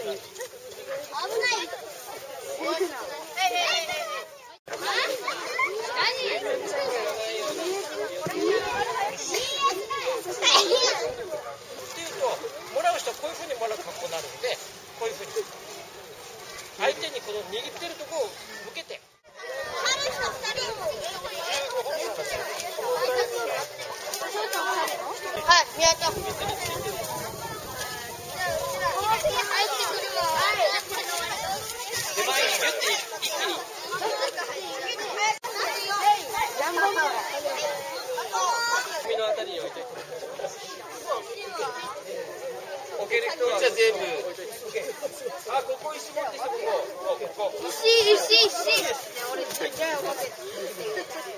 もらう人はこういうふうにもらう格好になるので、こういうふうに相手にこの握ってるところを向けて。 はい、宮田。手前にギュッて一気に。首のあたりに置いて。置ける人は全部。あ、ここ石持ってきて、ここ。 石。俺、じゃあ、分けて。